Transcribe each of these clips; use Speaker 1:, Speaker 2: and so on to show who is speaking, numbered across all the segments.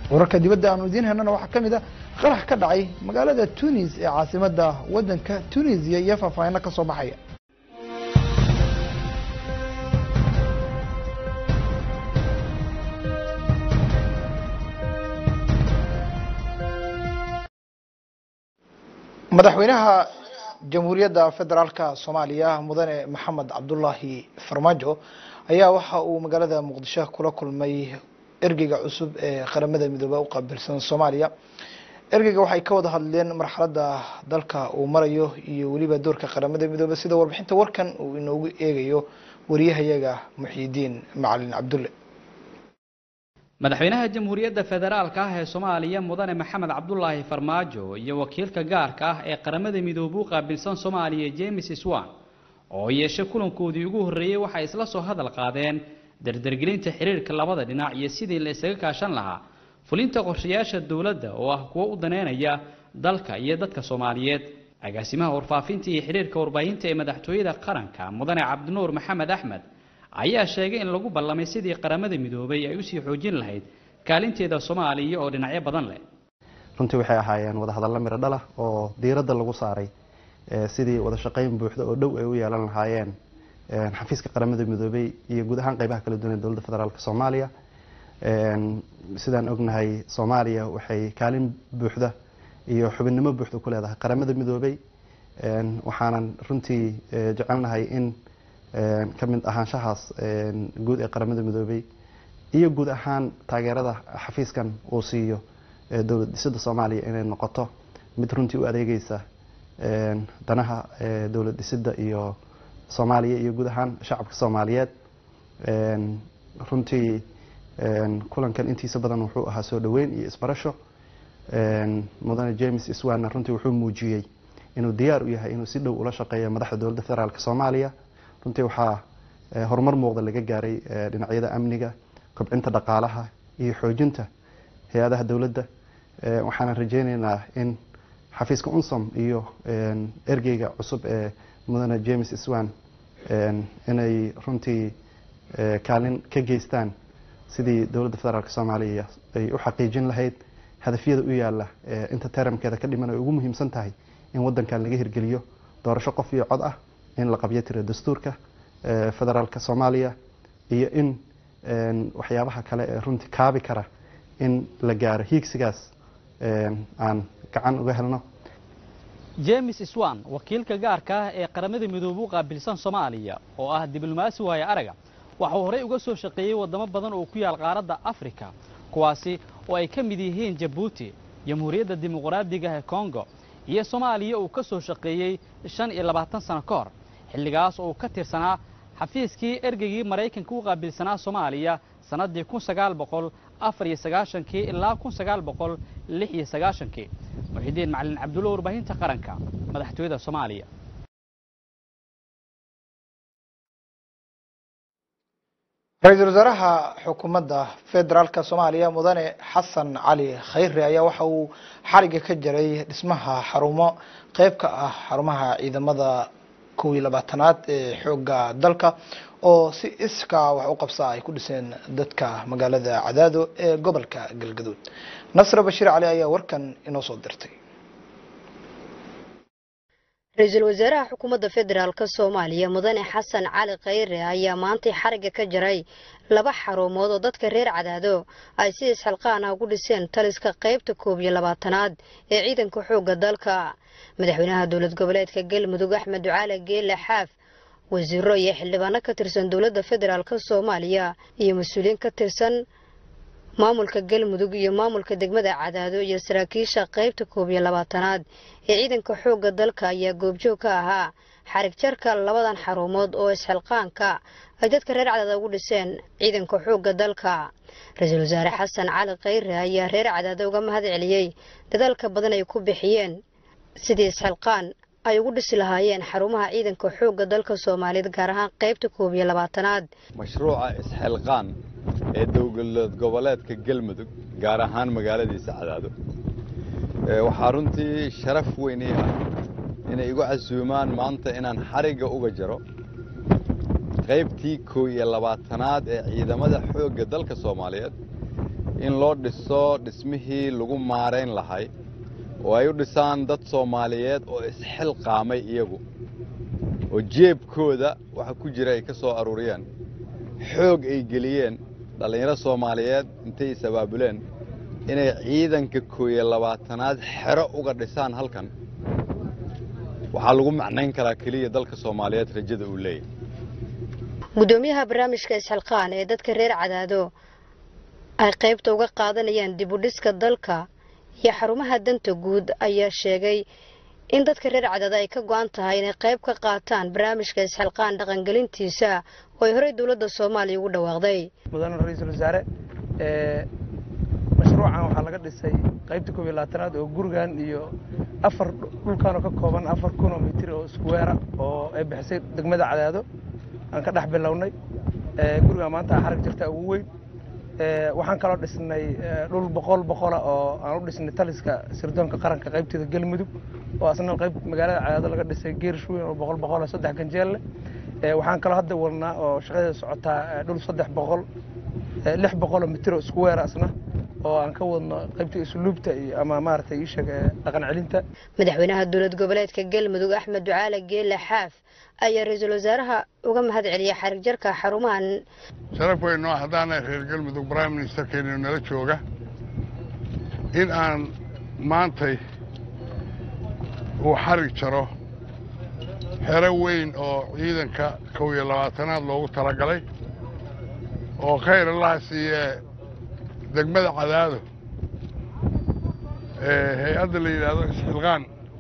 Speaker 1: wararka dibadda aanu idiin helnana waxaa ka mid ah qarax ka dhacay magaalada Tunis ee caasimadda waddanka Tunisia iyo faahfaahin ka soo baxaya. madaxweynaha jamhuuriyadda federaalka Soomaaliya mudane Maxamed Cabdullaahi Farmaajo ayaa waxa uu magaalada Muqdisho kula kulmay ergeyga cusub ee qaramada midoobay u qaabilsan Soomaaliya. ergeyga waxay ka wada hadleen marxaladda dalka uu marayo iyo waliba doorka qaramada midoobay sida warbixinta warkan uu inoogu eegayo wariyahayaga Muxiidiin Macalin Cabdulle.
Speaker 2: madaxweynaha jamhuuriyadda federaalka ah ee Soomaaliya mudane Maxamed Cabdullaahi Farmaajo iyo wakiilka gaarka ah ee qaramada midoobay u qaabilsan Soomaaliya James Swan oo yeeshay kulankoodii ugu horeeyay waxa isla soo hadal qaadeen dardargelinta xiriirka labada dhinac iyo sidii la isaga kaashan lahaa fulinta qorshayaasha dawladda oo ah kuwa u daneynaya dalka iyo dadka Soomaaliyeed. agaasimaha warfaafinta iyo xiriirka warbaahinta ee madaxtooyada qaranka mudane Cabdinuur Maxamed Axmed ayaa sheegay in lagu ballamay sidii qaramada midoobay ay u sii xoojin lahayd kaalinteeda Soomaaliya oo dhinacyo badan leh.
Speaker 3: runtii waxay ahaayeen wada hadallo miro dhal ah oo diiradda lagu saaray sidii wada shaqayn buuxda oo dhow ay u yeelan lahaayeen xafiiska qaramada midoobay iyo guud ahaan qaybaha kala duwan ee dawladda federaalka Soomaaliya. sidaan ognahay Soomaaliya waxay kaalin buuxda iyo xubinnimo buuxda ku leedahay qaramada midoobay waxaanan runtii jecelnahay in kamid ahaanshahaas guud ee qaramada midoobay iyo guud ahaan taageerada xafiiskan uu siiyo dawlad dhisidda Soomaaliya inay noqoto mid runtii u adeegaysa danaha dawlad dhisidda iyo Soomaaliya iyo guud ahaan shacabka Soomaaliyeed. runtii kulankan intiisa badan wuxuu ahaa soo dhaweyn iyo isbarasho. mudane James Swan runtii wuxuu muujiyay inuu diyaar u yahay inuu si dhow ula shaqeeyo madaxda dawladda federaalka Soomaaliya. runtii waxaa horumar muuqda laga gaaray dhinacyada amniga, kobcinta dhaqaalaha iyo xoojinta hay'adaha dawladda. waxaan rajaynaynaa in xafiiska UNSOM iyo ergeyga cusub ee mudane James Swan inay runtii kaalin ka geystaan sidii dawladda federaalka Soomaaliya ay u xaqiijin lahayd hadafyada u yaala inta taramkeeda ka dhiman ay ugu muhiimsan tahay in wadankan laga hirgeliyo doorasho qof iyo cod ah, in la qabyo tiro dastuurka federaalka Soomaaliya iyo in waxyaabaha kale ee runtii kaabi kara in la gaaro hiigsigaas aan gacan uga helno.
Speaker 2: James Swan wakiilka gaarka ah ee qaramada midoobay u qaabilsan Soomaaliya oo ah diblomaasi waaya araga waxa uu hore uga soo shaqeeyay wadamo badan oo ku yaal qaaradda Afrika kuwaasi oo ay ka mid yihiin Djibouti, Jamhuuriyadda Dimuqraadiga ah ee Congo iyo Soomaaliya uu ka soo shaqeeyay 25 sano ka hor xilligaas oo ka tirsanaa xafiiskii ergeygii Mareykanka u qaabilsanaa Soomaaliya sanadii 1994 ilaa 1996. Muxiidiin Macalin Cabdulle warbaahinta qaranka madaxtooyada Soomaaliya.
Speaker 1: ra'iisul wasaaraha xukuumadda federaalka Soomaaliya mudane Xasan Cali Khayre ayaa waxa uu xariga ka jaray dhismaha xarumo qayb ka ah xarumaha ciidamada 12aad ee xoogga dalka oo si iska wax u qabsa ay ku dhiseen dadka magaalada Cadaado ee gobolka Galgaduud. Nasra Bashir Cali ayaa warkan inoo soo dirtay.
Speaker 4: ra'iisul wasaaraha xukuumadda federaalka Soomaaliya mudane Xasan Cali Khayre ayaa maanta xariga ka jaray laba xarumood oo dadka reer Cadaado ay si isxilqaan ah ugu dhiseen taliska qaybta 12aad ee ciidanka xoogga dalka. madaxweynaha dawlad goboleedka Galmudug Axmed Ducaale Geele Xaaf, wasiiro iyo xildhibaano ka tirsan dawladda federaalka Soomaaliya iyo mas'uuliyiin ka tirsan maamulka Galmudug iyo maamulka degmada Cadaado iyo saraakiisha qaybta 12aad ee ciidanka xoogga dalka ayaa goobjoog ka ahaa xarig jarka labadan xarumood oo isxilqaanka ay dadka reer Cadaado ugu dhiseen ciidanka xoogga dalka. ra'iisul wasaare Xasan Cali Khayre ayaa reer Cadaado uga mahadceliyay dadaalka badan ay ku bixiyeen sidii isxilqaan ay ugu dhisi lahaayeen xarumaha ciidanka xoogga dalka Soomaaliyeed gaar ahaan qaybta 12aad.
Speaker 5: mashruuca isxilqaan ee dawlad goboleedka Galmudug gaar ahaan magaaladiisa Cadaado waxaa runtii sharaf weyn ah inay igu casuumaan maanta inaan xariga uga jaro qaybtii 12aad ee ciidamada xoogga dalka Soomaaliyeed in loo dhiso dhismihii lagu maarayn lahay oo ay u dhisaan dad Soomaaliyeed oo isxilqaamay iyagu oo jeebkooda waxa ku jira ay ka soo aruuriyeen xoog ay geliyeen dhalinyaro Soomaaliyeed intay sabaabuleen inay ciidanka 22aad xero uga dhisaan halkan waxa lagu macnayn karaa kaliya dalka Soomaaliyeed rajada uu leeyahay
Speaker 4: gudoomiyaha barnaamijka isxilqaan ee dadka reer Cadaado ay qaybta uga qaadanayaan dib u dhiska dalka iyo xarumaha danta guud ayaa sheegay in dadka reer Cadaado ay ka go'an tahay inay qayb ka qaataan barnaamijka isxilqaan dhaqangelintiisa oo ay hore dawladda Soomaaliya ugu dhawaaqday
Speaker 6: mudane ra'iisul wasaare mashruucan waxa laga dhisay qaybta 22aad oo gurigan iyo afar dhulkaan oo ka kooban 4 kilomitir oo square oo ay bixisay degmada Cadaado aan ka dhax bilownay guriga maanta xarag jirta ugu weyn waxaan kala dhisnay dhul boqol oo aan u dhisnay taliska sirdoonka qaranka qaybteeda Galmudug oo asna qayb magaalada Cadaado laga dhisay geerish weyn oo boqol oo 3 ganjeel waxaan kala hadda wadnaa oo shaqada socota dhul 600 mitir oo square asna oo aan ka wadno qaybta isluubta ama maartay ii sheeg dhaqan celinta
Speaker 4: madaxweynaha dawlad goboleedka Galmudug Axmed Ducaale Geele Xaaf ayaa ra'iisul wasaaraha uga mahad celiyay xarig jarka xarumahan
Speaker 7: sharaf weyn oo hadaana reer Galmudug Prime Minister Kenya nala jooga in aan maantay uu xarig jaro xero weyn oo ciidanka 22aad loogu talagalay oo khayr Allah siiye degmada Cadaado hay'adda la yiraahdo isxilqaan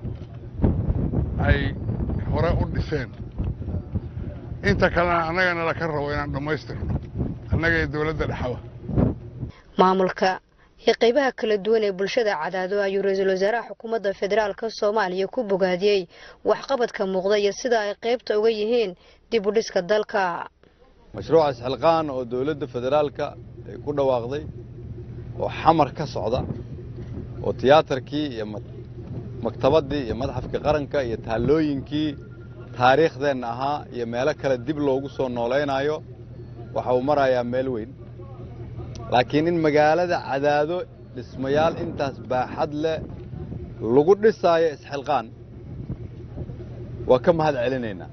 Speaker 7: ay hore u dhiseen inta kalena anagana la ka rabo inaan dhamaystirno annaga ee dawladda dhaxwa
Speaker 4: maamulka iyo qaybaha kala duwan ee bulshada Cadaado ayuu ra'iisul wasaaraha xukuumadda federaalka Soomaaliya ku bogaadiyay waxqabadka muuqda iyo sida ay qaybta uga yihiin dib u dhiska dalka
Speaker 5: mashruuca isxilqaan oo dawladda federaalka ay ku dhawaaqday oo xamar ka socda oo tiyaatarkii iyo maktabadii iyo madxafka qaranka iyo taalooyinkii taariikhdeena ahaa iyo meelo kale dib loogu soo noolaynayo waxa uu marayaa meel weyn laakiin in magaalada Cadaado dhismayaal intaas baaxad leh lagu dhisaayo isxilqaan waa ka mahad celinaynaa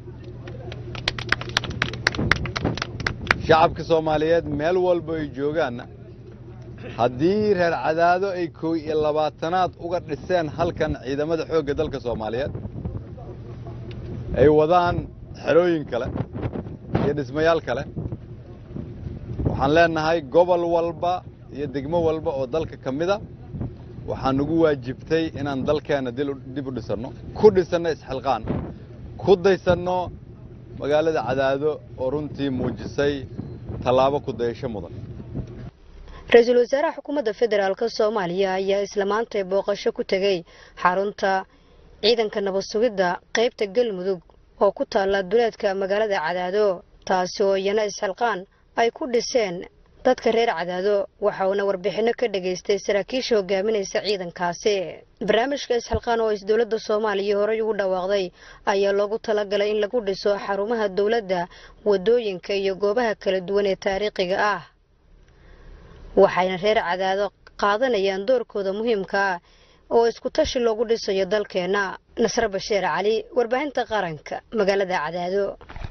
Speaker 5: shacabka Soomaaliyeed meel walba ay joogaan haddii reer Cadaado ay 22aad uga dhiseen halkan ciidamada xoogga dalka Soomaaliyeed ay wadaan xerooyin kale iyo dhismayaal kale waxaan leenahay gobol walba iyo degmo walba oo dalka kamida waxaan ugu waajibtay inaan dalkeena dib u dhisano ku dhisano isxilqaan ku daysano magaalada Cadaado oo runtii muujisay talaabo ku dayasho mudan
Speaker 4: ra'iisul wasaaraha xukuumadda federaalka Soomaaliya ayaa isla maanta booqasho ku tagay xarunta ciidanka nabad sugidda qaybta Galmudug oo ku taala duleedka magaalada Cadaado taasi oo iyana isxilqaan ay ku dhiseen dadka reer Cadaado waxa uu warbixino ka dhageystay saraakiisha hogaaminaysa ciidankaasi barnaamijka isxilqaan oo dawladda Soomaaliya hore ugu dhawaaqday ayaa loogu talagalay in lagu dhiso xarumaha dawladda wadooyinka iyo goobaha kala duwan ee taariikhiga ah waxayna reer Cadaado qaadanayaan doorkooda muhiimka ah oo isku tashi loogu dhisayo dalkeena Nasr Bashiir Cali warbaahinta qaranka magaalada Cadaado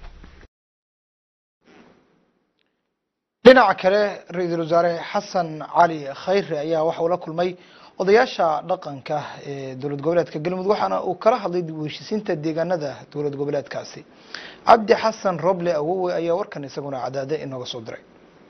Speaker 1: dhinaca kale ra'iisul wasaare Xasan Cali Khayre ayaa waxa uu la kulmay odayaasha dhaqanka ee dawlad goboleedka Galmudug waxaana uu kala hadlay dib u heshiisiinta deegaanada dawlad goboleedkaasi Cabdi Xasan Roble awowe ayaa warkan isaguna Cadaado inooga soo diray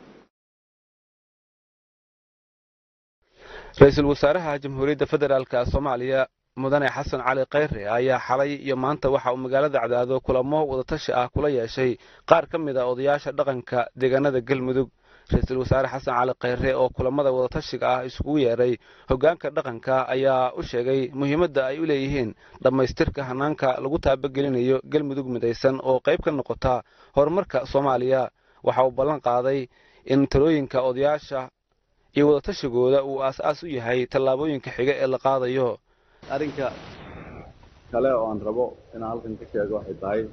Speaker 8: ra'iisul wasaaraha jamhuuriyadda federaalka Soomaaliya mudane Xasan Cali Khayre ayaa xalay iyo maanta waxa uu magaalada Cadaado kulamo wada tashi ah kula yeeshay qaar ka mid ah odayaasha dhaqanka deegaanada Galmudug ra'iisul wasaare Xasan Cali Khayre oo kulamada wada tashiga ah isugu yeeray hoggaanka dhaqanka ayaa u sheegay muhiimadda ay u leeyihiin dhamaystirka hanaanka lagu taabagelinayo Galmudug midaysan oo qayb ka noqota horumarka Soomaaliya waxa uu ballan qaaday in talooyinka odayaasha iyo wada tashigooda uu aas u yahay tallaabooyinka xiga ee la qaadayo
Speaker 5: arrinka kale oo aan rabo inaan halkan ka sheego waxay tahay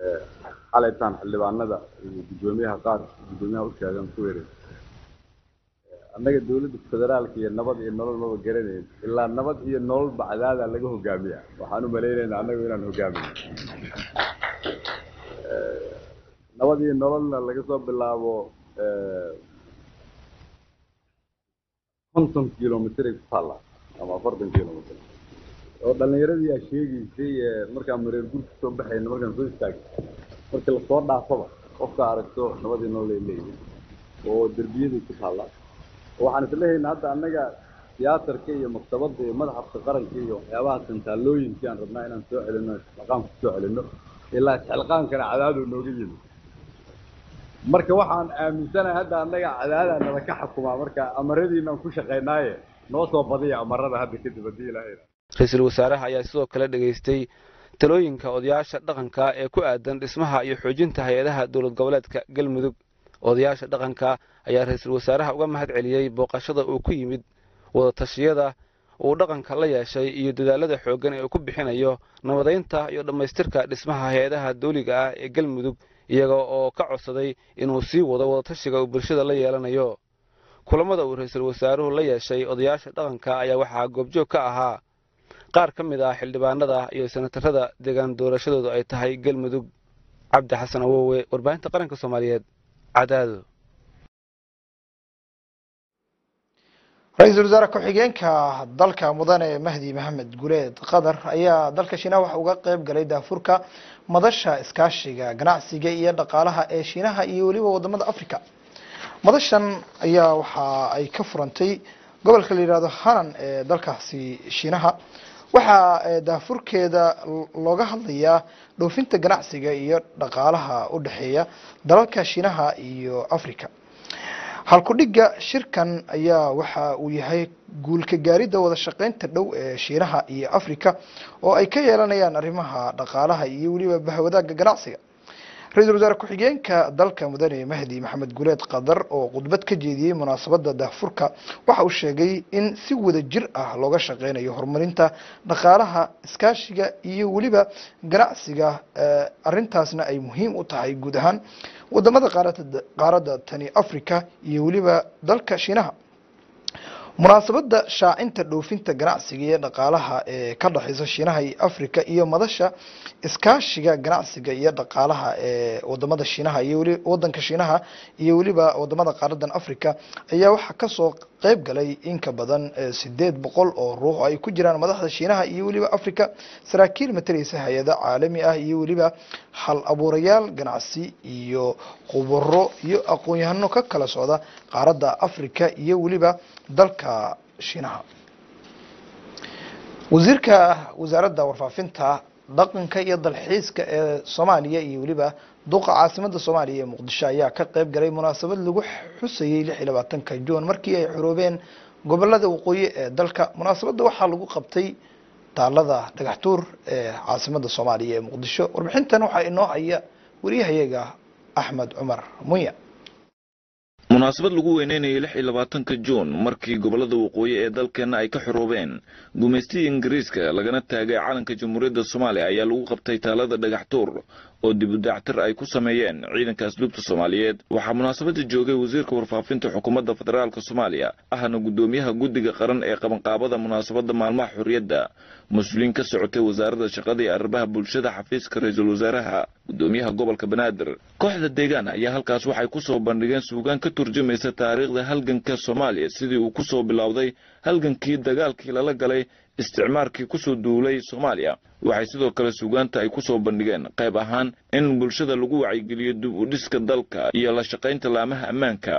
Speaker 5: xalaytaan xildhibaanada gudoomiyaha u sheegan ku weeray annaga dawladda federaalka iyo nabad iyo nolol maba garanayno ilaa nabad iyo nolol bacdaada laga hogaamiyaa waxaan u malaynaynaa annagu inaan hogaamino nabad iyo nololna laga soo bilaabo 50 kilomitir ku taala ama 40 kilomitir oo dhalinyaradii ay sheegaysay markaan mareer gurka soo baxayna markaan soo istaagay markii la soo dhaafaba qofka aragto nabad iyo nolol ay leeyihiin oo darbiyada ku taala waxaan isleeyahay hadda annaga tiyaatarka iyo maktabadda iyo madaxda qaranka iyo waxyaabaha santaalooyinka aan rabnaa inaan soo celino xilqaan ku soo celino ilaa xilqaankana cadaadu nooga yimid marka waxaan aaminsanahay hadda annaga cadaada nala ka xukumaa marka amaradiina ku shaqeynaaye noo soo badiya amarada hadda kadib hadii ilaahay
Speaker 8: ra'iisul wasaaraha ayaa sidoo kale dhageystay talooyinka odayaasha dhaqanka ee ku aadan dhismaha iyo xoojinta hay'adaha dawlad goboleedka Galmudug odayaasha dhaqanka ayaa ra'iisul wasaaraha uga mahad celiyay booqashada uu ku yimid wada tashiyada uu dhaqanka la yeeshay iyo dadaalada xooggan ee uu ku bixinayo nabadeynta iyo dhamaystirka dhismaha hay'adaha dawliga ah ee Galmudug iyaga oo ka codsaday inuu sii wado wada tashiga uu bulshada la yeelanayo kulamada uu ra'iisul wasaaruhu la yeeshay odayaasha dhaqanka ayaa waxaa goobjoog ka ahaa qaar ka mid ah xildhibaanada iyo senatarada deegaan doorashadoodu ay tahay Galmudug Cabdi Xasan Awowe warbaahinta qaranka Soomaaliyeed Cadaado
Speaker 1: ra'iisul wasaare ku-xigeenka dalka mudane Mahdi Maxamed Guleed Qadar ayaa dalka Shiinaha waxa uga qayb galay daafurka madasha iskaashiga ganacsiga iyo dhaqaalaha ee Shiinaha iyo waliba wadamada Afrika madashan ayaa waxa ay ka furantay gobolka la yiraahdo Hanan ee dalkaasi Shiinaha waxa daafurkeeda looga hadlayaa dhoofinta ganacsiga iyo dhaqaalaha u dhaxeeya dalalka Shiinaha iyo Afrika halku dhiga shirkan ayaa waxa uu yahay guulka gaarida wada shaqeynta dhow ee Shiinaha iyo Afrika oo ay ka yeelanayaan arrimaha dhaqaalaha iyo waliba bahwadaaga ganacsiga ra'iisul wasaare ku-xigeenka dalka mudane Mahdi Maxamed Guleed Qadar oo khudbad ka jeediyay munaasabada daafurka waxa uu sheegay in si wada jir ah looga shaqeynayo horumarinta dhaqaalaha iskaashiga iyo waliba ganacsiga arintaasna ay muhiim u tahay guud ahaan wadamada qaaradda tani Afrika iyo waliba dalka Shiinaha munaasabada shaacinta dhoofinta ganacsiga iyo dhaqaalaha ee ka dhaxaysa Shiinaha iyo Afrika iyo madasha iskaashiga ganacsiga iyo dhaqaalaha ee wadamada Shiinaha iyo waliba wadanka Shiinaha iyo waliba wadamada qaaraddan Afrika ayaa waxa ka soo qayb galay in ka badan 800 oo ruux ay ku jiraan madaxda Shiinaha iyo waliba Afrika saraakiil mataleysa hay'ado caalami ah iyo waliba hal abuurayaal ganacsi iyo khubaro iyo aqoon-yahano ka kala socda qaaradda Afrika iyo waliba dalka Shiinaha wasiirka wasaaradda warfaafinta dhaqanka iyo dalxiiska ee Soomaaliya iyo waliba duqa caasimada Soomaaliya ee Muqdisho ayaa ka qayb galay munaasabad lagu xusayay 26 Juun markii ay xuroobeen gobolada waqooyi ee dalka munaasabada waxaa lagu qabtay taalada dhagaxtuur ee caasimada Soomaaliya ee Muqdisho warbixintan waxa inoo haya wariyahayaga Axmed Cumar Munya
Speaker 9: munaasabad lagu weyneynayay 26 Juun markii gobolada waqooyi ee dalkeena ay ka xuroobeen gumeystii Ingiriiska lagana taagay calanka Jamhuuriyadda Soomaaliya ayaa lagu qabtay taalada dhagaxtuur oo dib u dayactir ay ku sameeyeen ciidanka asluubta Soomaaliyeed waxa munaasabada joogay wasiirka warfaafinta xukuumadda federaalka Soomaaliya ahna gudoomiyaha guddiga qaran ee qabanqaabada munaasabada maalmaha xurriyadda mas'uuliin ka socotay wasaaradda shaqada iyo arrimaha bulshada xafiiska ra'iisul wasaaraha gudoomiyaha gobolka Banaadir kooxda deegaan ayaa halkaas waxay ku soo bandhigeen suugaan ka turjumaysa taariikhda halganka Soomaaliya sidii uu ku soo bilowday halgankii dagaalkii lala galay isticmaarkii ku soo duulay Soomaaliya waxay sidoo kale suugaanta ay ku soo bandhigeen qayb ahaan in bulshada lagu wacyigeliyo dib u dhiska dalka iyo la shaqaynta laamaha ammaanka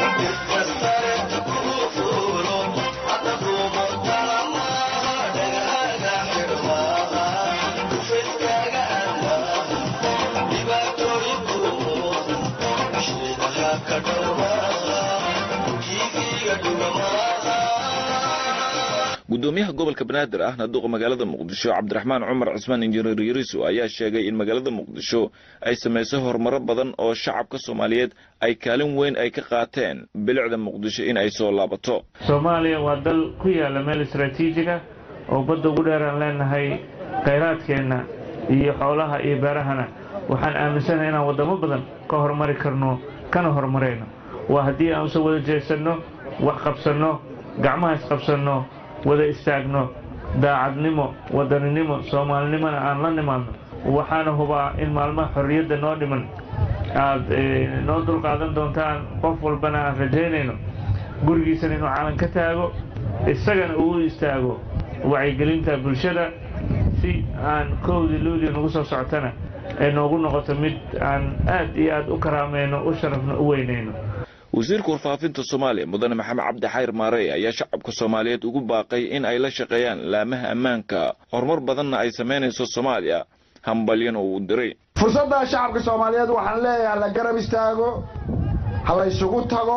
Speaker 9: gudoomiyaha gobolka Banaadir ahna duqa magaalada Muqdisho Cabdiraxmaan Cumar Cismaan Injineer Yariso ayaa sheegay in magaalada Muqdisho ay sameysay horumar badan oo shacabka Soomaaliyeed ay kaalin weyn ay ka qaateen bilicda Muqdisho in ay soo laabato
Speaker 10: Soomaaliya waa dal ku yaala meel istiraatiiji ah oo badda ugu dheer aan leenahay kheyraadkeena iyo xoolaha iyo beerahana waxaan aaminsanahay inaan wadamo badan ka horumari karno kana horumareyno waa haddii aan soo wada jeesano wax qabsanno gacmaha isqabsanno wada istaagno daacadnimo wadaninimo soomaalinimona aan la nimaadno waxaana hubaa in maalmaha xorriyadda noo dhiman aad noo dulqaadan doontaan qof walbana aan rajaynayno gurigiisana inuu calan ka taago isagana uu istaago wacyigelinta bulshada si aan kowdii luulii nagu soo socotana ay noogu noqoto mid aan aad iyo aad u karaamayno u sharafno u weynayno
Speaker 9: wasiirka warfaafinta Soomaaliya mudane Maxamed Cabdi Xayr Maarey ayaa shacabka Soomaaliyeed ugu baaqay in ay la shaqeeyaan laamaha ammaanka horumar badanna ay sameynayso Soomaaliya hambalyan oo u diray
Speaker 11: fursadda shacabka Soomaaliyeed waxaan leeyahay la garab istaago hal isugu tago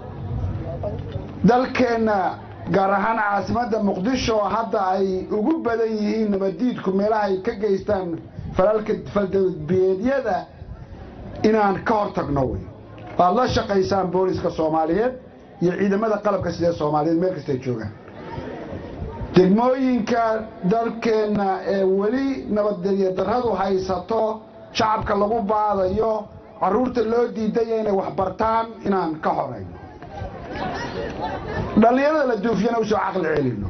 Speaker 11: dalkeena gaar ahaan caasimadda Muqdisho hadda ay ugu badan yihiin nabadiidku meelaha ay ka geystaan falalka faldambiyeedyada inaan ka hortagno way baad la shaqaysaan booliska Soomaaliyeed iyo ciidamada qalabka sida Soomaaliyeed meel kasta joogaan degmooyinka dalkeena ee wali nabadgelyo darradu haysato shacabka lagu baadayo caruurta loo diiday inay wax bartaan inaan ka horeyno dhalinyarada la duufiyana usoo caqli celino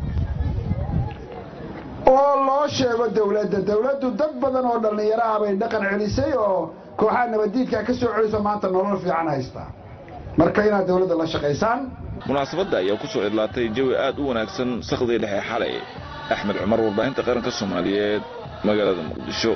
Speaker 11: oo loo sheego dawladdu dad badan oo dhalinyaro ah bay dhaqan celisay oo kooxaha nabadiidka ka soo celiso maanta nolol fiican haysta marka inaad dawladda la shaqaysaan
Speaker 9: munaasabadda ayaa ku soo idlaatay jawi aad u wanaagsan saqdii dhexe xalay Axmed Cumar warbaahinta qaranka Soomaaliyeed magaalada Muqdisho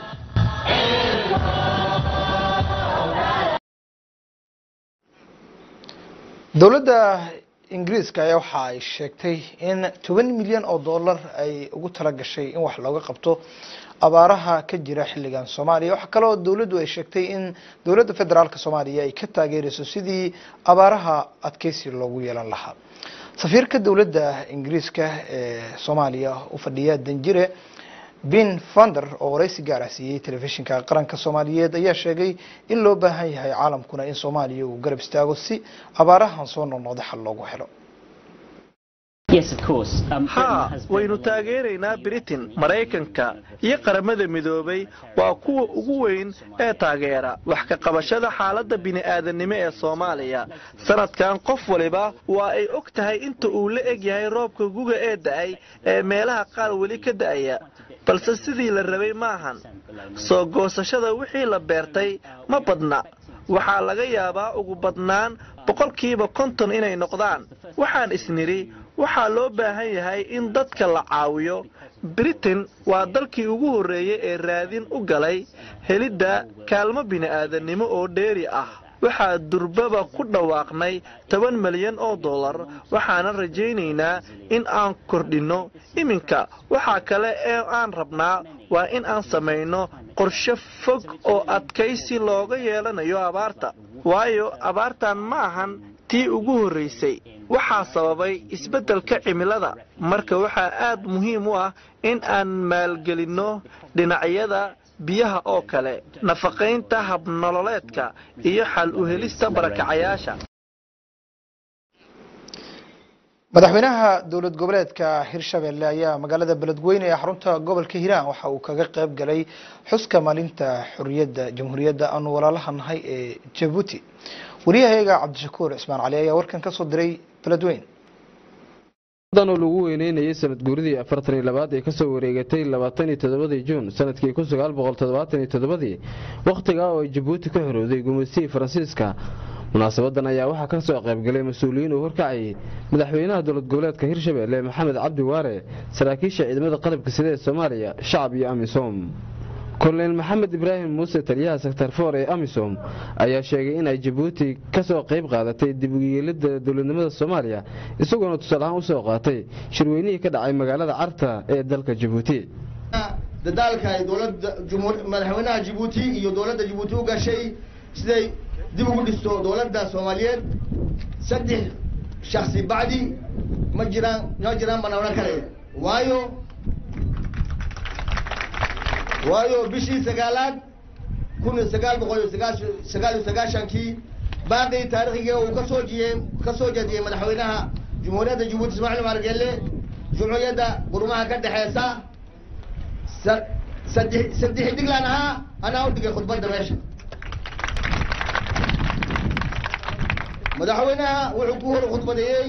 Speaker 1: dawladda Ingiriiska ayaa waxa ay sheegtay in 10 milyan oo dollar ay ugu tala gashay in wax looga qabto abaaraha ka jira xilligan Soomaaliya waxa kale oo dawladdu ay sheegtay in dawladda federaalka Soomaaliya ay ka taageerayso sidii abaaraha adkeysi loogu yeelan lahaa safiirka dawladda Ingiriiska ee Soomaaliya u fadhiya Danjire bin Vander oo waraysi gaar ah siiyay telefishinka qaranka Soomaaliyeed ayaa sheegay in loo baahan yahay caalamkuna in Soomaaliya uu garab istaago si abaarahan soo noqnoqda xal loogu helo
Speaker 12: waynu taageeraynaa Britain Mareykanka iyo qaramada midoobay waa kuwa ugu weyn ee taageera wax ka qabashada xaaladda bini'aadanimo ee Soomaaliya sanadkan qof waliba waa ay og tahay inta uu la eg yahay roobka guga ee da'ay ee meelaha qaar wali ka da'aya balse sidii la rabay maahan soo goosashada wixii la beertay ma badna waxaa laga yaabaa ugu badnaan 50% inay noqdaan waxaan isniri waxaa loo baahan yahay in dadka la caawiyo Britain waa dalkii ugu horeeyay ee raadin u galay helidda kaalmo bini'aadanimo oo dheeri ah waxaa durbaba ku dhawaaqnay 10 milyan oo dollar waxaana rajaynaynaa in aan kordhino iminka waxa kale ee aan rabnaa waa in aan sameeyno qorshe fog oo adkaysi looga yeelanayo abaarta waayo abaartan ma ahan tii ugu horeysay waxaa sababay isbeddelka cimilada marka waxaa aad muhiim u ah in aan maalgelino dhinacyada biyaha oo kale nafaqaynta habnololeedka iyo xal u helista barakacayaasha
Speaker 1: madaxweynaha dawlad goboleedka Hirshabelle ayaa magaalada Beledweyne ee xarunta gobolka Hiiraan waxa uu kaga qayb galay xuska maalinta xurriyadda jamhuuriyadda aan walaalaha nahay ee Djibouti wariyahayaga Cabdishakuur Ismaan Cali ayaa warkan ka soo diray Beledweyne
Speaker 13: oo lagu weyneynayay sanad guuridii 42 ee ka soo wareegatay 27 Juun sanadkii 1977 waqtiga oo Djibouti ka xorowday gumaysigii Faransiiska munaasabadan ayaa waxa ka soo qayb galay mas'uuliyiin oo horkacay madaxweynaha dawlad goboleedka Hirshabelle Maxamed Cabdi Waare saraakiisha ciidamada qalabka sida ee Soomaaliya shacab iyo amisom Colonel Maxamed Ibrahim Muuse taliyaha sector 4 ee amisom ayaa sheegay in ay Djibouti ka soo qayb qaadatay dib u yeelidda dawladnimada Soomaaliya isagoo tusaalahan u soo qaatay shirweynihii ka dhacay magaalada Carta ee dalka Djibouti
Speaker 14: dadaalka ay dawladda madaxweynaha Djibouti iyo dawladda Djibouti u gashay siday dib ugu dhisto dawladda Soomaaliyeed saddex shakhsi bacdi ma jiraan banawna kale waayo bishii sagaalaad 1999 baaqi taariikhiga uu ka soo jeediyay madaxweynaha Jamhuuriyadda Djibouti Ismaaciil Umar Geelle jumhuriyadda qurumaha ka dhaxaysa saddex diglaan ahaa anaa u dhigay khudbadda meesha madaxweynaha wuxuu ku hor khudbadeeyey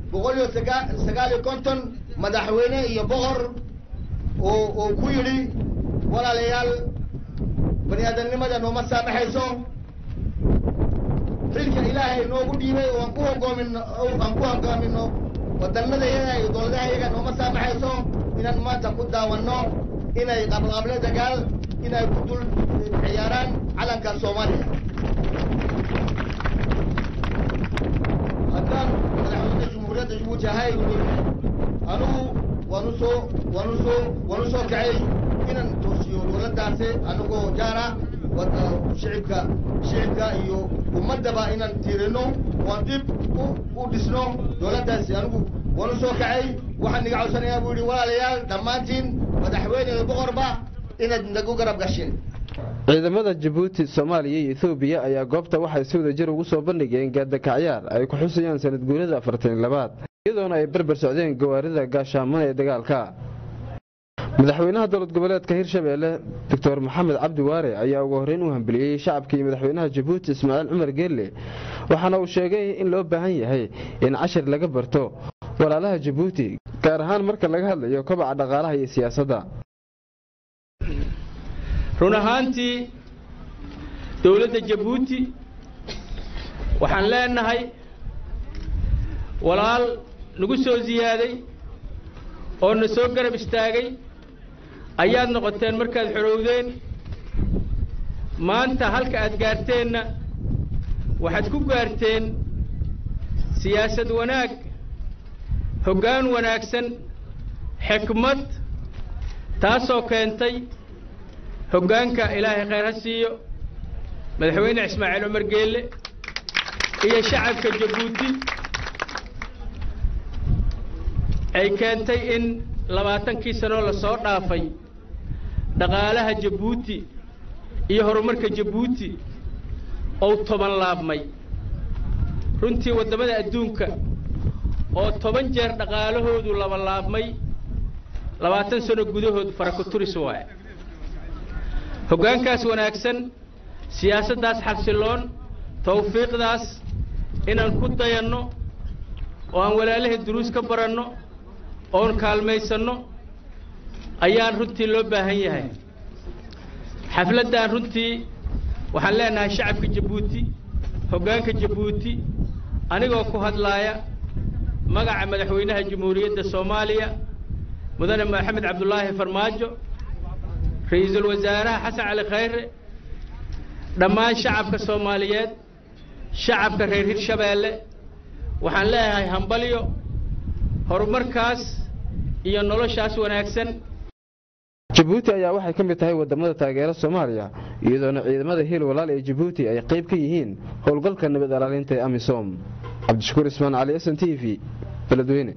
Speaker 14: 159 madaxweyne iyo boqor oo ku yidhi walaalayaal bani aadamnimada nooma saamaxayso xilka ilaahay noogu dhiibay oo aan ku hogaamino wadannadayaga iyo dowladahayaga nooma saamaxayso inaan maanta ku daawanno inay qabqable dagaal inay ku dul ciyaaraan calanka Soomaaliya haddaan madaxweynaha jamhuuriyadda Jabuuti ahay anugu waanu soo kacay inaan toosiyo dowladdaasi anagoo jaara shicibka iyo ummadaba inaan tiirino waan dib u dhisno dowladdaasi anigu waanu soo kacay waxaan niga codsanayaa buu yidhi walaalayaal dhammaantiin madaxweyne iyo boqorba inaad nagu garab gashin
Speaker 13: ciidamada Djibouti Soomaaliya iyo Ethiopia ayaa goobta waxay si wada jir ugu soo bandhigeen gaadda kacyaar ay ku xusayaan sanad guurida 42 iyadoona ay barbar socdeen gawaarida gaashaamada ee dagaalka madaxweynaha dowlad goboleedka Hirshabeelle Dr. Maxamed Cabdi Waare ayaa ugu horeyn u hambaliyay shacabka iyo madaxweynaha Djibouti Ismaaciil Cumar Geelle waxaana uu sheegay in loo baahan yahay in cashir laga barto walaalaha Djibouti gaar ahaan marka laga hadlayo kobaca dhaqaalaha iyo siyaasadda
Speaker 15: run ahaantii dowladda Djibouti waxaan leenahay walaal nagu soo ziyaaday oo na soo garab istaagay ayaad noqoteen markaad xorowdeen maanta halka aad gaarteenna waxaad ku gaarteen siyaasad wanaag hoggaan wanaagsan xikmad taasoo keentay hoggaanka ilaahay khayr ha siiyo madaxweyne Ismaaciil Cumar Geelle iyo shacabka Djibouti ay keentay in 20 sano la soo dhaafay dhaqaalaha Djibouti iyo horumarka Djibouti oo 10 laabmay runtii wadamada adduunka oo 10 jeer dhaqaalahoodu laba laabmay 20 sano gudahood faraq turis waay hoggaankaas wanaagsan siyaasaddaas xabsiloon tawfiiqdaas inaan ku dayanno oo aan walaalaha duruus ka baranno oon kaalmaysanno ayaan runtii loo baahan yahay xafladdan runtii waxaan leenahay shacabka Djibouti hoggaanka Djibouti anigoo ku hadlaaya magaca madaxweynaha jamhuuriyadda Soomaaliya mudane Maxamed Cabdullaahi Farmaajo ra'iisul wasaaraha Xasan Cali Khayre dhammaan shacabka Soomaaliyeed shacabka reer Hirshabeelle waxaan leeyahay hambalyo horumarkaas iyo noloshaas wanaagsan
Speaker 13: Djibouti ayaa waxay ka mid tahay wadamada taageera Soomaaliya iyadoona ciidamada Hiil Walaal ee Djibouti ay qayb ka yihiin howlgalka nabad ilaalinta ee AMISOM Cabdishakuur Ismaan Cali SNTV Beledweyne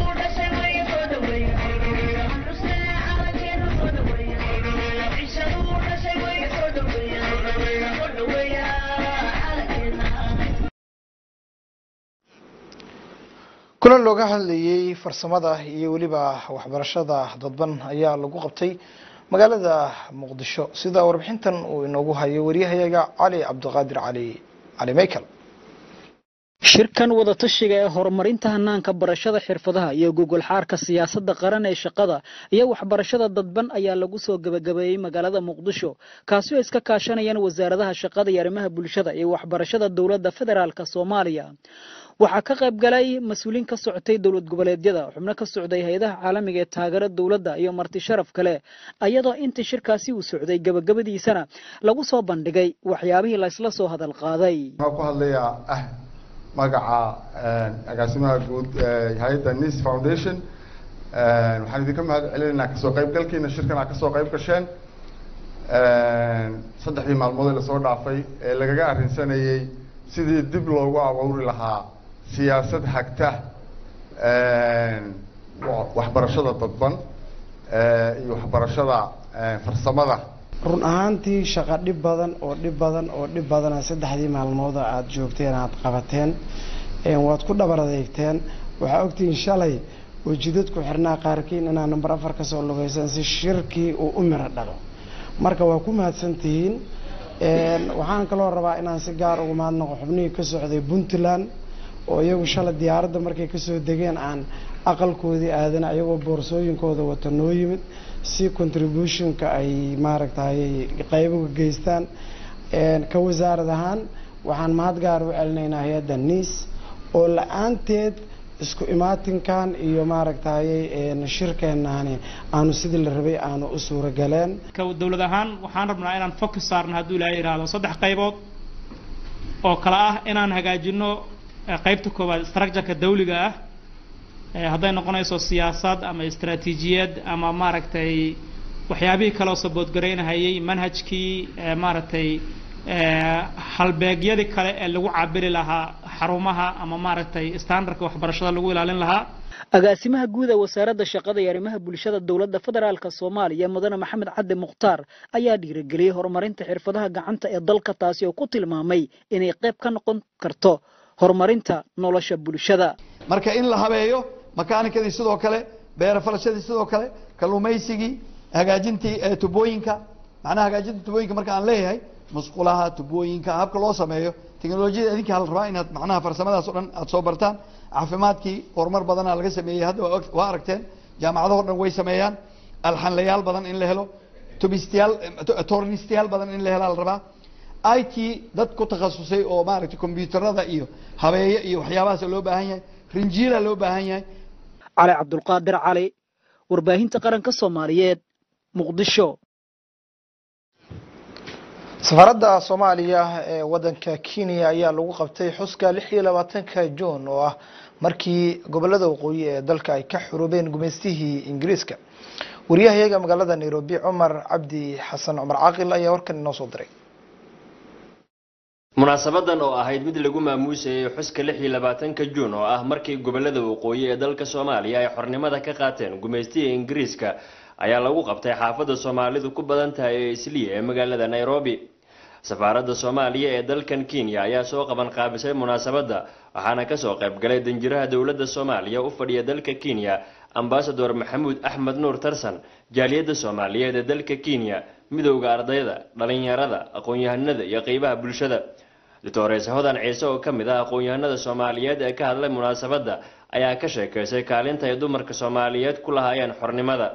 Speaker 1: kulan looga hadlayay farsamada iyo waliba waxbarashada dadban ayaa lagu qabtay magaalada Muqdisho sida warbixintan uu inoogu hayo wariyahayaga Cali Cabdiqaadir Cali Michael
Speaker 16: shirkan wada tashiga ee horumarinta hanaanka barashada xirfadaha iyo Google xaarka siyaasadda qaran ee shaqada iyo waxbarashada dadban ayaa lagu soo gabagabeeyay magaalada Muqdisho kaasi oo iska kaashanayaan wasaaradaha shaqada iyo arrimaha bulshada iyo waxbarashada dawladda federaalka Soomaaliya waxaa ka qayb galay mas'uuliin ka socotay dawlad goboleedyada xubno ka socday hay'adaha caalamiga ee taageerada dawladda iyo marti sharaf kale ayadoo inta shirkaasi uu socday gabagabadiisana lagu soo bandhigay waxyaabihii la isla soo hadal qaaday
Speaker 17: ku hadlayaa magaca agaasimaha guud hay'adda NIS Foundation waxaan idinka mahad celinaynaa kasoo qaybgalkiina shirkan aad kasoo qayb gasheen saddexdii maalmood ee lasoo dhaafay ee lagaga arrinsanayay sidii dib loogu abuuri lahaa siyaasad hagta waxbarashada dadban iyo waxbarashada farsamada
Speaker 18: run ahaantii shaqo dhib badan saddexdii maalmood aad joogteen aad qabateen waad ku dhabar adeegteen waxaa ogtihiin shalay oo jidadku xirnaa qaarkiin inaa number 4 ka soo lugaysan si shirkii uu u miro dhalo marka waa ku mahadsantihiin waxaan kaloo rabaa inaan si gaar ugu mahadnaqo xubnihii ka socday Puntland oo iyagu shalay diyaaradda markay kasoo degeen aan aqalkoodii aadan ayagoo boorsooyinkooda wata noo yimid si contributionka ay maaragtay qaybuga geystaan ka wasaarad ahaan waxaan mahad gaar u celinaynaa hay-adda niis oo la-aanteed isku imaatinkan iyo maaragtay shirkeenaani aanu sidii la rabay aanu u suuragaleen
Speaker 19: dowlad ahaan waxaan rabnaa inaan focus saarno hadduu ilaahay yidhaahdo 3 qaybood oo kala ah inaan hagaajino qaybta koowaad structure-ka dawliga ah hadday noqonayso siyaasad ama istaraatiijiyad ama maaragtay waxyaabihii kale oo saboodgaraynahayay manhajkii maaragtay halbeegyadii kale ee lagu cabiri lahaa xarumaha ama maaragtay standardka waxbarashada lagu ilaalin lahaa
Speaker 16: agaasimaha guud ee wasaaradda shaqada iyo arrimaha bulshada dowladda federaalka Soomaaliya mudane Maxamed Cabdi Mukhtaar ayaa dhiirigeliyay horumarinta xirfadaha gacanta ee dalka taasi oo ku tilmaamay inay qayb ka noqon karto horumarinta nolosha bulshada
Speaker 20: marka in la habeeyo makaanikadii sidoo kale beer falashadii sidoo kale kalluumaysigii hagaajintii tubooyinka macnaha hagaajinta tubooyinka marka aan leeyahay musqulaha tubooyinka habka loo sameeyo teknolojiyada idinka hal rabaa inaad macnaha farsamadaas oo dhan aad soo bartaan caafimaadkii horumar badan laga sameeyay hadda waa aragteen jaamacadaha oo dhan way sameeyaan alxanlayaal badan in la helo tubistiyaal tornistiyaal badan in la helo la rabaa IT dad ku takhasusay oo maaragtay kombiyuutarada iyo habeeye iyo waxyaabahaas loo baahan yahay rinjiila loo baahan yahay
Speaker 16: cali cabdulqaadir cali warbaahinta qaranka Soomaaliyeed Muqdisho
Speaker 1: safaradda Soomaaliya ee wadanka Kenya ayaa lagu qabtay xuska 26 Juun oo ah markii gobolada waqooyi ee dalka ay ka xurubeen gumeystihii Ingiriiska wariyahayaga magaalada Nairobi Umar Cabdi Xasan Umar Caaqil ayaa warkan inoo soo diray
Speaker 21: munaasabadan oo ahayd mid lagu maamuusay xuska 26 Juun oo ah markii gobolada waqooyi ee dalka Soomaaliya ay xornimada ka qaateen gumeystihii Ingiriiska ayaa lagu qabtay xaafadda Soomaalidu ku badan tahay Islii ee magaalada Nairobi safaaradda Soomaaliya ee dalkan Kenya ayaa soo qaban qaabisay munaasabada waxaana ka soo qayb galay danjiraha dawladda Soomaaliya u fadhiya dalka Kenya ambassador Maxamuud Axmed Nuur Tarsan jaaliyadda Soomaaliyeed ee dalka Kenya midowga ardayda dhalinyarada aqoon-yahanada iyo qaybaha bulshada Dr. Hodan Ciise oo kamid ah aqoon-yahanada Soomaaliyeed ee ka hadlay munaasabada ayaa ka sheekaysay kaalinta ay dumarka Soomaaliyeed ku lahaayeen xornimada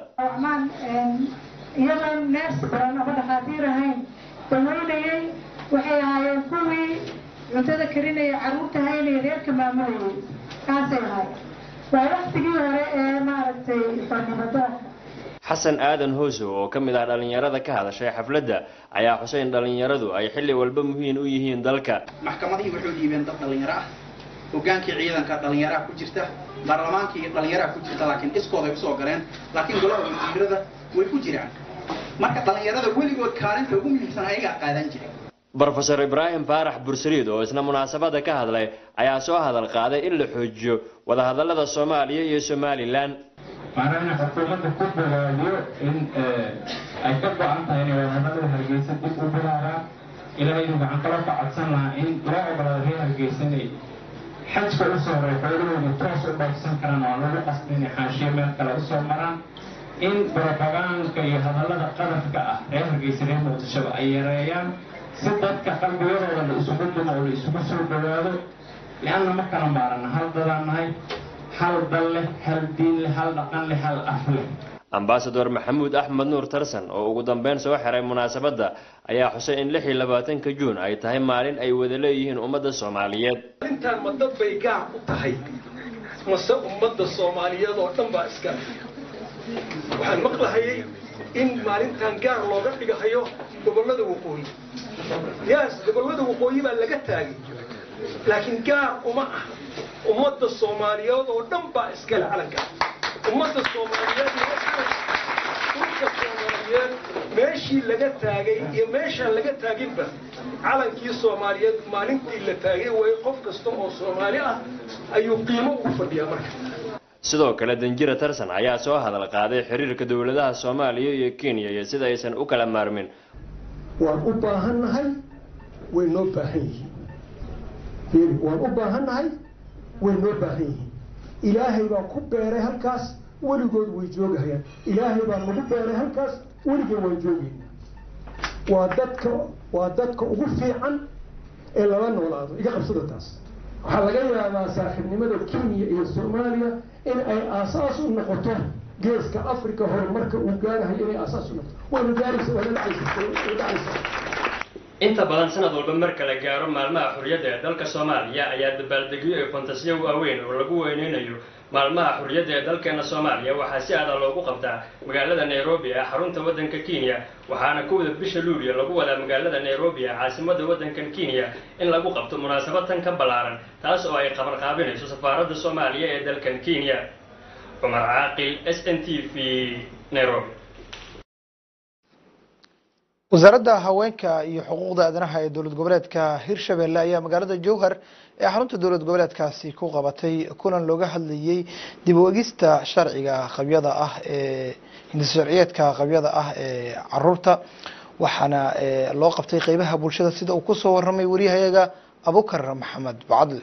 Speaker 22: iyaga neers badan ama dhaqaatiir ahayn daweynayay waxay ahaayeen kuwii cuntada karinaya caruurta haynaya reerka maamulayay kaasay ahaayeen waa waqtigii hore ee maaragtay xornimada
Speaker 21: xasan aadan hooso oo kamid ah dhalinyarada ka hadashay xafladda ayaa xuseen dhalinyaradu ay xilli walba muhiim u yihiin dalka
Speaker 23: maxkamadii wuxuu dhiibeen dad dhalinyaro ah hogaankii ciidanka dhalinyaraha ku jirta baarlamaankii dhalinyaraha ku jirta laakiin iskooda ay usoo galeen laakiin golaha wasiirada way ku jiraan marka dhalinyarada weligood kaalinta ugu muhiimsan ayaga qaadan jiray
Speaker 21: Professor Ibrahim Faarax Bursaliid oo isna munaasabada ka hadlay ayaa soo hadal qaaday in la xoojiyo wada hadallada Soomaaliya iyo Somaliland
Speaker 24: maana xukuumadda ku bogaadiyo in ay ka go'an tahay in wadahadallada Hargeysa dib u bilaabaan ilaahay inuu gacan kala kacabsan lahaa in ilaa oggolaada reer Hargeysa inay xajka u soo reexoodooda toos u dhaafsan karaan oo lagu qasbin xaashiyo meel kale u soo maraan in propaganda iyo hadallada qadafka ah reer Hargeysa reer Muqdisho ay yareeyaan si dadka qalbigooda la isugu dumo oo la isugu soo dhawaado laana ma kala maaran hal dadaan nahay hal dal leh hal diin leh hal dhaqan leh hal af leh
Speaker 21: Ambassador Maxamuud Axmed Nuur Tarsan oo ugu dambeyn soo xiray munaasabada ayaa xusay in 26 Juun ay tahay maalin ay wada leeyihiin ummadda Soomaaliyeed
Speaker 25: intaan madad bay gaar u tahay mase ummadda Soomaaliyeed oo dhan baa iska waxaan maqlahay in maalintan gaar looga dhigayo gobolada waqooyi gobolada waqooyi baa laga taagay laakiin gaar uma ah ummadda Soomaaliyeed oo dhan baa iska calanka ummadda Soomaaliyeed meeshii laga taagay iyo meeshaan laga taaginba calankii Soomaaliyeed maalintii la taagay way qof kasta oo Soomaali ah ayuu qiimo ugu fadhiyaa marka
Speaker 21: sidoo kale danjira Tarsan ayaa soo hadal qaaday xiriirka dawladaha Soomaaliya iyo Kenya iyo sida aysan u kala maarmin
Speaker 25: waan u baahanahay way noo baahan yihiin waan u baahanahay way noo baahan yihiin ilaahay baa ku beeray halkaas weligood way joogayaan ilaahay baa nagu beeray halkaas weligood way joogayaan waa dadka ugu fiican ee laba noolaado iga qabsada taas
Speaker 2: waxaa laga yaabaa saaxiibnimada Kenya iyo Soomaaliya in ay aasaas u noqoto geeska Afrika horumarka uu gaarayo inay aasaas u noqoto waana gaaraysa wala dhacaysa
Speaker 21: inta badan sanad walba marka la gaaro maalmaha xurriyadda ee dalka Soomaaliya ayaa dabaaldegyo iyo fantasiyo waaweyn oo lagu weyneynayo maalmaha xurriyadda ee dalkeena Soomaaliya waxaa si aad ah loogu qabtaa magaalada Nairobi ee xarunta waddanka Kenya waxaana kowda bisha Luulyo lagu wadaa magaalada Nairobi ee caasimadda waddanka Kenya in lagu qabto munaasabad tan ka ballaaran taas oo ay qabanqaabinayso safaaradda Soomaaliya ee dalkan Kenya Umar Caaqil SNTV Nairobi
Speaker 1: wasaaradda haweenka iyo xuquuqda aadanaha ee dowlad goboleedka Hirshabelle ayaa magaalada Jowhar ee xarunta dowlad goboleedkaasi ku qabatay kulan looga hadlayay dib u eegista sharciga qabyada ah ee sharciyeedka qabyada ah ee caruurta waxaana loo qabtay qaybaha bulshada sida uu ku soo warramay wariyahayaga Abukar Maxamed Bacadle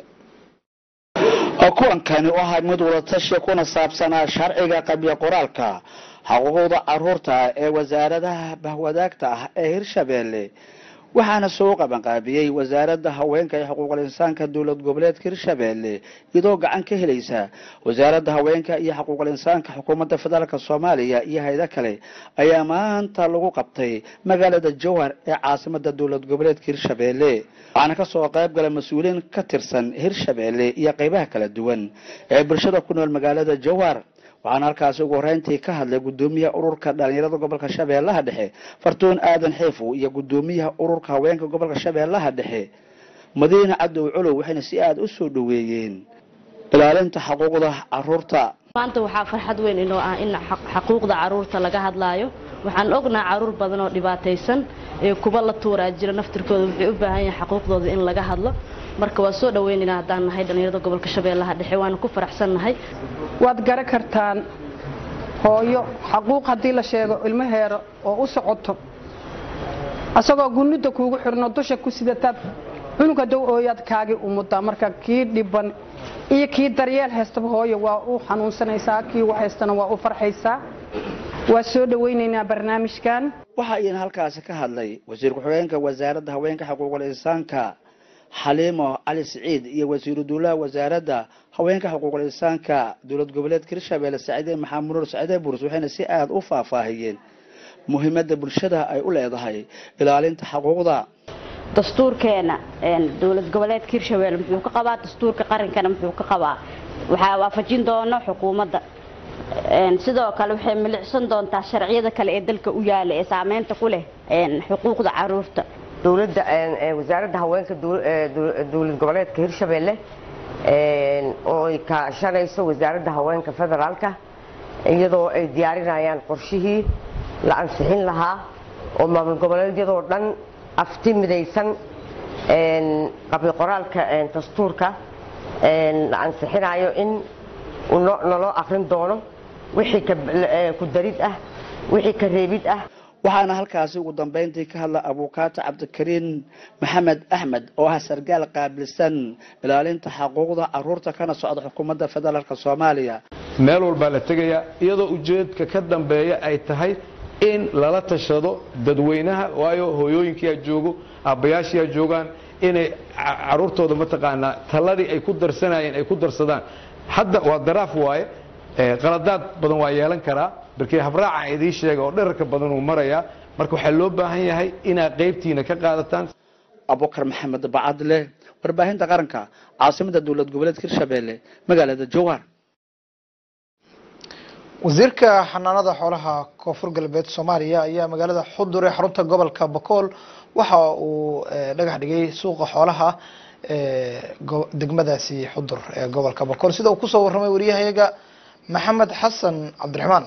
Speaker 3: kulankani oo ahaa mid wada tashi kuna saabsanaa sharciga qabyo qoraalka xuquuqda caruurta ee wasaaradaha bahwadaagta ah ee Hirshabelle waxaana soo qabanqaabiyay wasaaradda haweenka iyo xuquuqul insaanka dowlad goboleedka Hirshabelle iyadoo gacan ka helaysa wasaaradda haweenka iyo xuquuqul insaanka xukuumadda federaalka Soomaaliya iyo hay'adaha kale ayaa maanta lagu qabtay magaalada Jowhar ee caasimadda dowlad goboleedka Hirshabelle waxaana ka soo qayb galay mas'uuliin ka tirsan Hirshabelle iyo qaybaha kala duwan ee bulshada ku nool magaalada Jowhar waxaan halkaas ugu horeyntii ka hadlay gudoomiyaha ururka dhalinyarada gobolka Shabeellaha Dhexe Fartuun Aadan Xiifu iyo gudoomiyaha ururka haweenka gobolka Shabeellaha Dhexe Madiina Cadow Culow waxayna si aad u soo dhaweeyeen ilaalinta xuquuqda caruurta
Speaker 4: maanta waxaa farxad weyn inoo ah in xuquuqda caruurta laga hadlaayo waxaan ognaa caruur badan oo dhibaataysan ee kuba la tuuraa jira naftirkooda waxay u baahan yihiin xuquuqdooda in laga hadlo marka waa soo dhaweynaynaa haddaan nahay dhalinyarada gobolka Shabeellaha Dhexe waana ku faraxsannahay
Speaker 6: waad gara kartaan hooyo xuquuq hadii la sheego ilmaheero oo u socoto asagoo gunuda kuugu xirno dusha ku sidataad cunuga dow ooyad kaagi umuda marka kii dhiban iyo kii daryeel heystaba hooyo waa u xanuunsanaysaa kii wax haystana waa u farxaysaa waa soo dhaweynaynaa barnaamijkan
Speaker 3: waxa ay halkaas ka hadlay wasiir ku-xigeenka wasaaradda haweenka xuquuqul insaanka Xaliimo Ali Saciid iyo wasiir dowladda wasaaradda haweenka xuquuqul insaanka dowlad goboleedka Hirshabelle Saciid Maxamed Nuur Saciid Buurs waxayna si aad u faahfaahiyeen muhiimadda bulshada ay u leedahay ilaalinta xuquuqda
Speaker 4: dastuurkeena dowlad goboleedka Hirshabelle wuxuu ka qabaa dastuurka qarankana wuxuu ka qabaa waxa waafajin doona xukuumadda sidoo kale waxay milicsan doontaa sharciyada kale ee dalka u yaala ee saameynta ku leh xuquuqda caruurta
Speaker 7: dowladda wasaaradda haweenka dowlad goboleedka Hirshabelle oo ay ka shanayso wasaaradda haweenka federaalka iyadoo ay diyaarinayaan qorshihii la ansixin lahaa oo maamul goboleedyadoo dhan afti midaysan qabyo qoraalka dastuurka la ansixinayo in naloo akhrin doono wixii ku darid ah wixii ka reebid ah
Speaker 3: waxaana halkaasi ugu dambeyntii ka hadla abukaata Cabdikariin Maxamed Axmed oo ah sargaal qaabilsan ilaalinta xuquuqda caruurta kana socda xukuumadda federaalka Soomaaliya
Speaker 26: meel walba la tagaya iyadoo ujeedka ka dambeeya ay tahay in lala tashado dadweynaha waayo hooyooyinka joogo aabbayaasha joogan inay caruurtooda mataqaana taladii ay ku darsanayeen ay ku darsadaan hadda waa daraaf waaye qaladaad badan waa yeelan karaa barkii habraaca idii sheega oo dherarka badan uu maraya marka waxa loo baahan yahay inaa qaybtiina ka qaadataan
Speaker 3: Abukar Maxamed Bacadle warbaahinta qaranka caasimadda dowlad goboleedka Hirshabelle magaalada Jowhar
Speaker 1: wasiirka xanaanada xoolaha koonfur galbeed Soomaaliya ayaa magaalada Xudur ee xarunta gobolka Bakool waxa uu dhagax dhigay suuqa xoolaha degmadaasi Xudur ee gobolka Bakool sida uu ku soo warramay wariyahayaga Maxamed Xasan Cabdiraxmaan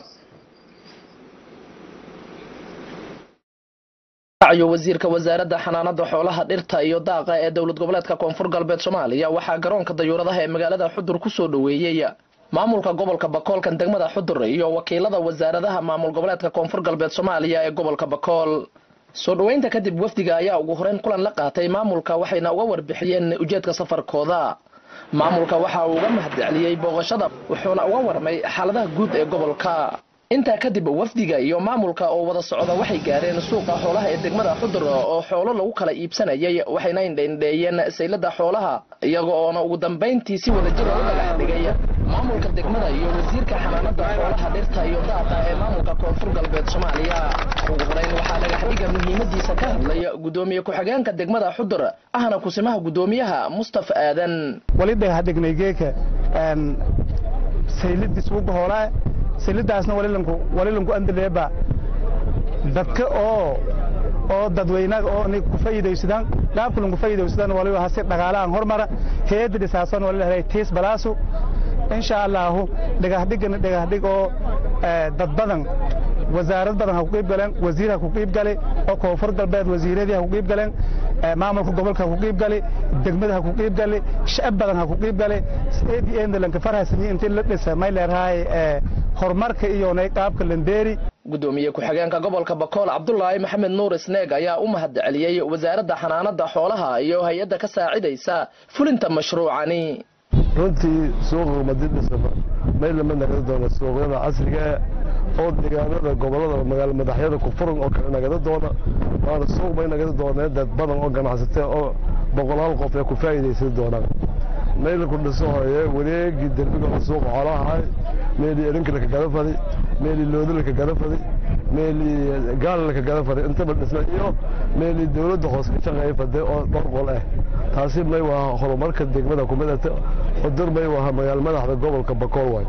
Speaker 27: ayo wasiirka wasaaradda xanaanada xoolaha dhirta iyo daaqa ee dowlad goboleedka koonfur galbeed Soomaaliya waxa garoonka dayuuradaha ee magaalada Xudur ku soo dhaweeyay maamulka gobolka Bakool kan degmada Xudur iyo wakiilada wasaaradaha maamul goboleedka koonfur galbeed Soomaaliya ee gobolka Bakool soo dhaweynta kadib wafdiga ayaa ugu horeyn kulan la qaatay maamulka waxayna uga warbixiyeen ujeedka safarkooda maamulka waxa uu uga mahadceliyay booqashada wuxuuna uga warmay xaaladaha guud ee gobolka intaa kadib wafdiga iyo maamulka oo wada socda waxay gaareen suuqa xoolaha ee degmada Xudur oo xoolo lagu kala iibsanayay waxayna indheeyeen saylada xoolaha iyaga oo ugu dambeyntii si wada jir ah u dhagax dhigay maamulka degmada iyo wasiirka xanaanada xoolaha dhirta iyo daaqa ee maamulka Koonfur Galbeed Soomaaliya ugu horeyn waxaa dhagax dhiga muhiimadiisa ka hadlay gudoomiye ku-xigeenka degmada Xudur ahna kusimaha gudoomiyaha Mustafa Aadan
Speaker 5: wali dhagax dhignay geeka saylada suuqa xoolaha silidaasna walilanku andaleeba dadka oo dadweynaha oo ni ku faa'iideysadaan qaabka lagu faa'iideysadaan waliba hase dhaqaalahan hormara heed dhisaasan waliba helay tiis balaasu insha Allah dhagax dhig oo dad badan wasaarad badan ha ku qeyb galeen wasiir ha ku qeyb galay oo Koonfur Galbeed wasiiradii ha ku qeyb galeen maamulka gobolka ha ku qeyb galay degmada ha ku qeyb galay shacab badan ha ku qeyb galay ADN lanka farahsan intii la dhisay may leeyahay horumarka iyo qaabka landeeri
Speaker 27: gudoomiye ku-xigeenka gobolka Bakool Cabdullaahi Maxamed Nuur Isneeg ayaa u mahadceliyay wasaaradda xanaanada xoolaha iyo hay'adda ka saacidaysa fulinta mashruucani
Speaker 8: runtii suuqa madinada meel lama nagada doono suuqyada casriga oo deegaanada gobolada magaalo madaxyada ku furan oo kala nagada doona waana suuq bay nagada dooneen dad badan oo ganacsato oo boqolaal qof ay ku faa'iideysan doonaan meel ku dhiso hooyee wareegi darbiga suuqa xoolaha meel erinka ka gala fadi meel loodada ka gala fadi meel gaal ka gala fadi inta bal dhisma iyo meel dawladda hoos ka shaqeeyay fadhi oo dhorqol ah taasi may waa horumarka degmada ku midata Xudur may waa magaalo madaxda gobolka Bakool way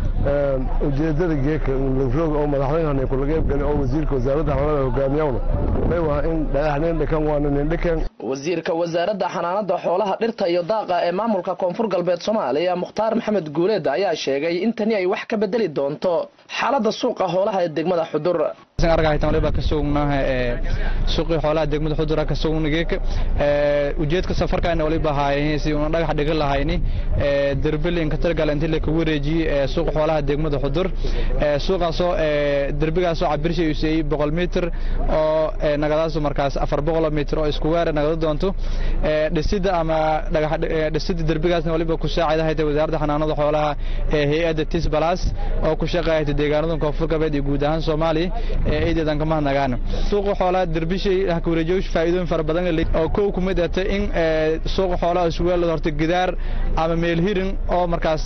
Speaker 8: ujeedada geeka roog oo madaxweynaha ku laga qeybgalay oo wasiirka wasaaradda xanaanada hogaamiyayna may waa in dhagaxneen kan waa nin dhikan
Speaker 27: wasiirka wasaaradda xanaanada xoolaha dhirta iyo daaqa ee maamulka Koonfur Galbeed Soomaaliya Mukhtaar Maxamed Guuleed ayaa sheegay in tani ay wax ka bedeli doonto xaaladda suuqa xoolaha ee degmada Xudur
Speaker 9: argaytan waliba ka sugnahay suuqi xoolaha degmada Xudur ka sugnaygeeka ujeedka safarkaana waliba haayeen si uu dhagax dhiga lahayni darbilin ka targal intii la ku wareejiyay suuqa xoolaha degmada Xudur suuqaas oo darbigaas oo cabirshi uu seeyay 100 mitir oo nagadaas markaas 400 mitir oo isku weer nagada doonto dhisida ama dhagax dhisida darbigaasna waliba ku saacidahay wasaaradda xanaanada xoolaha ee hay'adda TIS Plus oo ku shaqeeyay deegaanada Koonfur Galbeed iyo guud ahaan Soomaaliya eedeedan kama nagaan suuqa xoolaha darbishay ha ku wareejiyo faa'iidooyin fara badan oo koow ku mid ah in suuqa xoolaha isku weel horta gidaar ama meel hirin oo markaas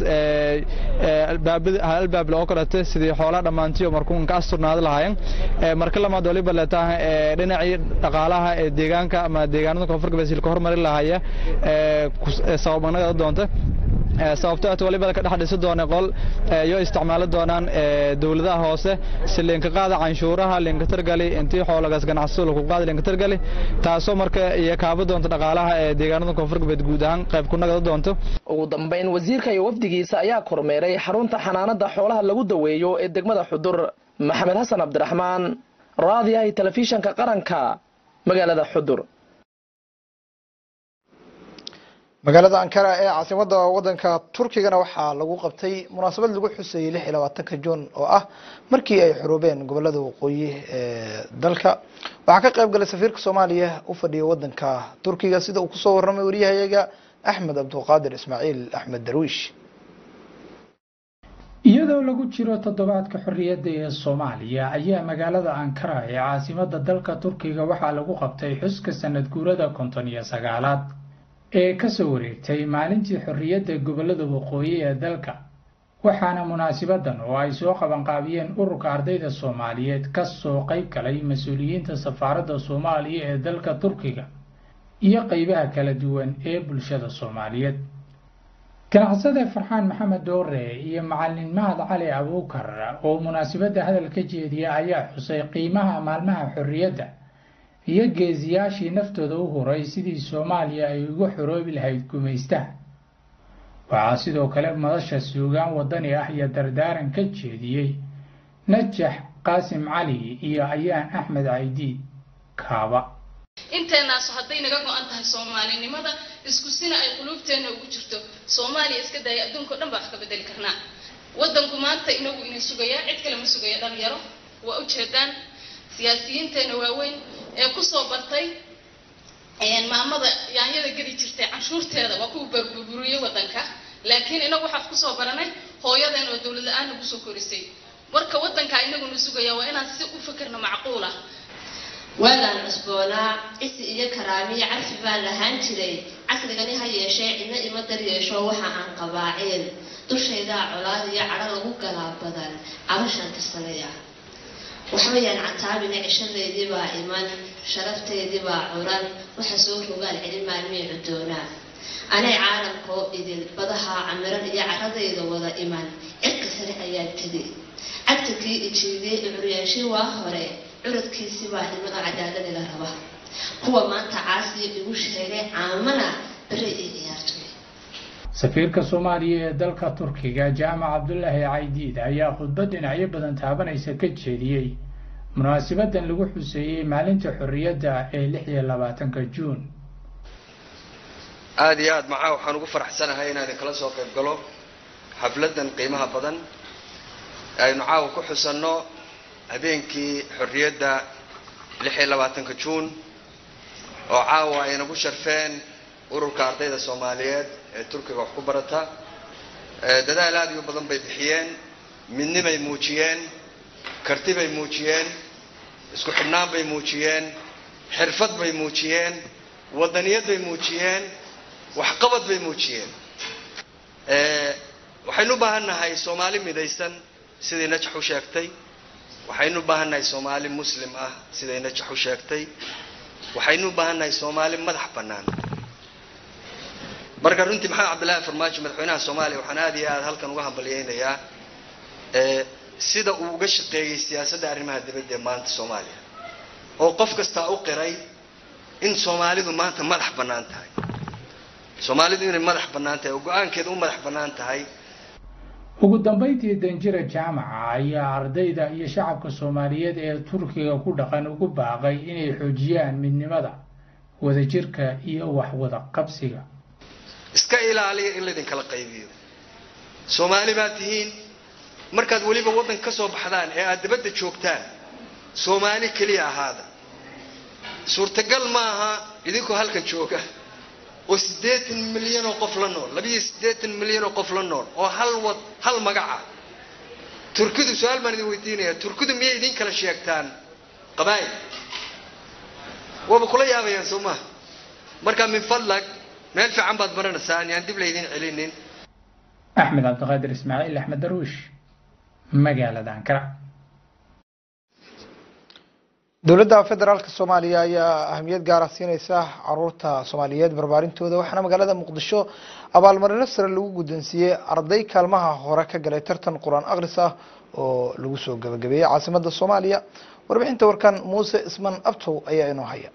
Speaker 9: albaab loo qorata sidii xoolaha dhamaantii markuu ka asturnaad lahaayeen marka lamaad waliba la tahay dhinacii dhaqaalaha ee deegaanka ama deegaanada Koonfur Galbeed ka hormarin lahaaya sababana doonta sababtoo waliba ka dhaxdhiso doona qol iyo isticmaalo doonaan dawladaha hoose si leenka qaada canshuuraha leenka targali intii xoolahaas ganacsiga lagu qaadi leenka targali taasoo marka iyo kaaba doonta dhaqaalaha ee deegaanada Koonfur Galbeed guud ahaan qayb ku nagada doonto
Speaker 27: ugu dambeyn wasiirka iyo wafdigiisa ayaa kormeeray xarunta xanaanada xoolaha lagu daweeyo ee degmada Xudur Maxamed Xasan Cabdiraxmaan raadiyaha telefishinka qaranka magaalada Xudur
Speaker 1: magaalada Ankara ee caasimadda wadanka Turkigana waxaa lagu qabtay munaasabad lagu xusay 26 Juun oo ah markii ay xoroobeen gobolada waqooyi ee dalka waxaa ka qayb galay safiirka Soomaaliya u fadhiya wadanka Turkiga sida uu ku soo warramay wariyahayaga Axmed Abdulqaadir Ismaaciil Axmed Darwiish
Speaker 10: iyadoo lagu jiro toddobaadka xorriyadda ee Soomaaliya ayaa magaalada Ankara ee caasimadda dalka Turkiga waxaa lagu qabtay xuska sanad guurada 59aad ee ka soo wareegtay maalintii xorriyadda gobolada waqooyi ee dalka waxaana munaasabaddan oo ay soo qabanqaabiyeen ururka ardayda Soomaaliyeed ka soo qayb galay mas'uuliyiinta safaaradda Soomaaliya ee dalka Turkiga iyo qaybaha kala duwan ee bulshada Soomaaliyeed ganacsade Farxaan Maxamed Doore iyo macallin Mahad Cali Abuukar oo munaasabadda hadal ka jeediyay ayaa xusay qiimaha maalmaha xorriyadda iyo geesiyaashii naftooda u huray sidii Soomaaliya ay uga xoroobi lahayd gumaystaha waxaa sidoo kale madasha suugaan wadani ah iyo dardaaran ka jeediyey Najax Qaasim Cali iyo Ayaan Axmed Caydiid Kaaba
Speaker 11: inteenaas hadday naga go'an tahay Soomaalinimada isku sina ay qulubteena ugu jirto Soomaaliya iska day adduunka dhan baa ka bedeli karnaa wadanku maanta inagu inay sugaya cid kale ma sugaya dhalinyaro waa u jeedaan siyaasiyiinteena waaweyn ee ku soo bartay maamada yaanyada gadi jirtay canshuurteeda waa ku burburiyay wadanka laakiin inagu waxa ku soo baranay hooyadeen oo dawlad la'aan ugu soo korisay warka waddanka inaguna sugaya waa inaan si u fikirno macquul ah
Speaker 12: waagaan cusboonaa cisi iyo karaamiyo carfi baan lahaan jiray casrigani ha yeeshee cidna ima dar yeesho waxa aan qabaaceen dushaydaa colaad iyo cadho lagu galaa badan cabashaan tirsanaya waxbayaan cataabina cishadeydii baa iman sharafteydii baa curan waxa soo rogaan celi maalmii cudoonaa anay caalamkoo idin badaha camiran iyo caradayda wada iman cirka sare ayaan tegi cagtakii ijiidiyey curyaashii waa hore curadkiisii baa iman oo cadaaladi la raba kuwa maanta caasiyo igu sheegay caamana bere iyo ciyaartoy
Speaker 10: safiirka Soomaaliya ee dalka Turkiga Jaamac Cabdullaahi Caydiid ayaa khudbad dhinacyo badan taabanaysa ka jeediyay munaasabaddan lagu xuseeyay maalinta xorriyadda ee 26 Juun.
Speaker 13: aad iyo aad macaa waxaan ugu faraxsanahay inaan kala soo qayb galo xafladan qiimaha badan aynu caawa ku xusanno habeenkii xorriyadda 26 Juun oo caawa ay nagu sharfeen ururka ardayda Soomaaliyeed ee Turkiga wax ku barata dadaal aad u badan bay bixiyeen midnimay muujiyeen karti bay muujiyeen isku xidhnaan bay muujiyeen xirfad bay muujiyeen wadaniyad bay muujiyeen waxqabad bay muujiyeen waxaynu u baahannahay Soomaali midaysan sidii Najax u sheegtay waxaynu u baahannahay Soomaali muslim ah sidii Najax u sheegtay waxaynu u baahannahay Soomaali madax bannaan marka runtii maxamed cabdilaahi farmaajo madaxweynaha Soomaaliya waxaan aad iyo aad halkan uga hambalyeeynayaa sida uu uga shaqeeyay siyaasadda arrimaha dibadda ee maanta Soomaaliya oo qof kasta u qiray in Soomaalidu maanta madax bannaan tahay Soomaalidu inay madax bannaan tahay oo go'aankeedu u madax bannaan tahay
Speaker 10: ugu dambeyntii Danjira Jaamaca ayaa ardayda iyo shacabka Soomaaliyeed ee Turkiga ku dhaqan ugu baaqay inay xoojiyaan midnimada wadajirka iyo wax wada qabsiga
Speaker 13: iska ilaaliya in la idin kala qaybiyo Soomaali baad tihiin markaad waliba wadan ka soo baxdaan ee aad dibadda joogtaan Soomaali kaliya ahaada suurtagal ma aha idinkoo halkan jooga oo 80 milyan oo qof la nool 80 milyan oo qof la nool oo hal magaca Turkidu su'aal baan idin weydiinayaa Turkidu miyay idin kala sheegtaan qabaayil waba kula yaabayaan Soomaa marka min fadlag meel fiican baad baranaysaan yaan dib leedin celinin
Speaker 10: Axmed Cabdiqaadir Ismaaciil Axmed Daruush magaalada Ankara
Speaker 1: dowladda federaalka Soomaaliya ayaa ahmiyad gaar ah siinaysa caruurta Soomaaliyeed barbaarintooda waxaana magaalada Muqdisho abaalmarino sare lagu guddoonsiiyay arday kaalmaha hore ka galay tartan Quraan akhris ah oo lagu soo gabagabeeyay caasimadda Soomaaliya warbixinta warkan Muuse Ismaan Abtow ayaa inoo haya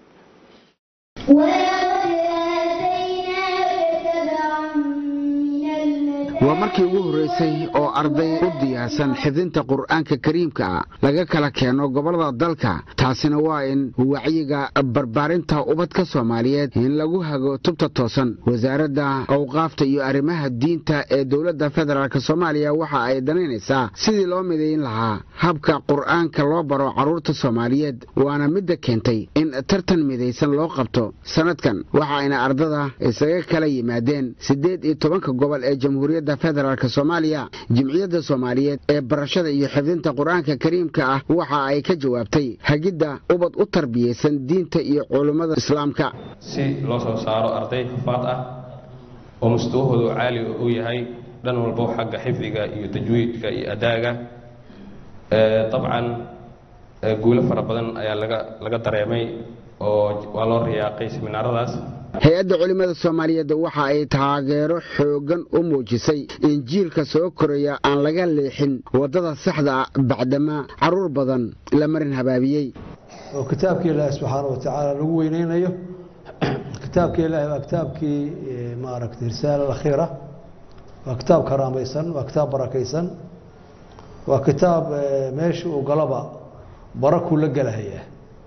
Speaker 14: waa markii ugu horeysay oo arday u diyaarsan xifdinta qur'aanka kariimka ah laga kala keeno gobolada dalka taasina waa in wacyiga barbaarinta ubadka Soomaaliyeed in lagu hago tubta toosan wasaaradda awqaafta iyo arrimaha diinta ee dowladda federaalka Soomaaliya waxa ay danaynaysaa sidii loo mideyn lahaa habka qur'aanka loo baro caruurta Soomaaliyeed waana midda keentay in tartan midaysan loo qabto sanadkan waxa ayna ardada isaga kala yimaadeen 18 gobol ee jamhuuriyadda federaalka Soomaaliya jimciyadda Soomaaliyeed ee barashada iyo xifdinta qur'aanka kariimka ah waxa ay ka jawaabtay hagida ubad u tarbiyeysan diinta iyo culimada islaamka
Speaker 15: si loo soo saaro arday xufaad ah oo mustawahoodu caali u yahay dhan walba xagga xifdiga iyo tajwiidka iyo adaaga طبعا guulo fara badan ayaa laga dareemay oo waa loo riyaaqay seminaaradaas
Speaker 14: hay-adda culimada Soomaaliyeed waxa ay taageero xoogan u muujisay in jiilka soo koraya aan laga leexin wadada saxda ah bacdama caruur badan la marin habaabiyay
Speaker 17: oo kitaabkii Ilaahay subhanahu wa ta'ala lagu weyneynayo kitaabkii Ilaahay waa kitaabkii maaragtay risaala al-akhira waa kitaab karaamaysan waa kitaab barakaysan waa kitaab meesha uu galaba baraku la galahaya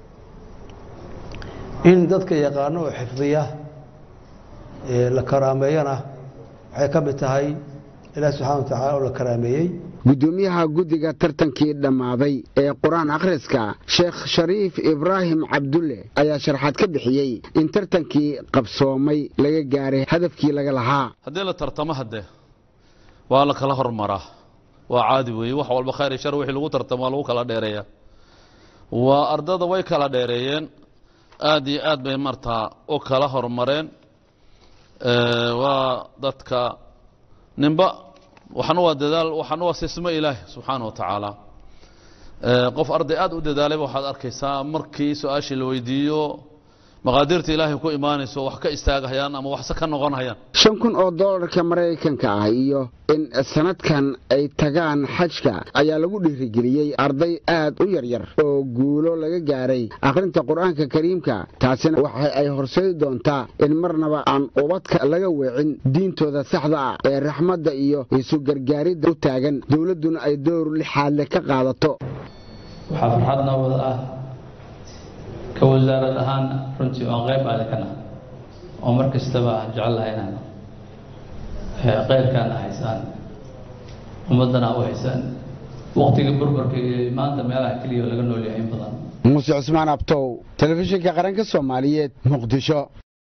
Speaker 17: in dadka yaqaan oo xifdiya la karaameeyana waxay ka mid tahay Ilaahay subhanahu wa ta'ala oo la karaameeyay
Speaker 14: gudoomiyaha guddiga tartankii dhamaaday ee quraan akhriska Sheekh Shariif Ibrahim Cabdulle ayaa sharaxaad ka bixiyay in tartankii qabsoomay laga gaaray hadafkii laga lahaa
Speaker 18: hadii la tartamo hadee waa la kala hormaraa
Speaker 16: waa caadi weeye wax walba khayr iyo shar wixii lagu tartamo lagu kala dheereeyaa waa ardada way kala dheereeyeen aad iyo aad bay martaa u kala horumareen waa dadka ninba waxna waa dadaal waxna waa sismo ilaahi subxaanahu wa tacaala qof arday aad u dadaalayba waxaad arkaysaa markii su-aashii la weydiiyo maqaadirta ilaahay ku imaanayso wax ka istaagahayaan ama waxse ka noqonayaan
Speaker 14: $5,000 Mareykanka ah iyo in sanadkan ay tagaan xajka ayaa lagu dhiirigeliyay arday aad u yaryar oo guulo laga gaaray akhrinta Qur'aanka Kariimka taasina waxa ay horseedi doontaa in marnaba aan ubadka laga weecin diintooda saxda ah ee raxmadda iyo isu gargaaridda u taagan dawladuna ay door lixaad ka qaadato
Speaker 18: waxa farxadna wada ah كوزارة الآن رنتي أغيب على كنا ومركز تبع جعل هنا غير كان حسان ومدنا أو حسان وقت البربر ما أنت ما له كلي ولا قلنا لي عين بدن
Speaker 14: موسى عثمان أبتو تلفزيون كقرن كالصومالية مقدشة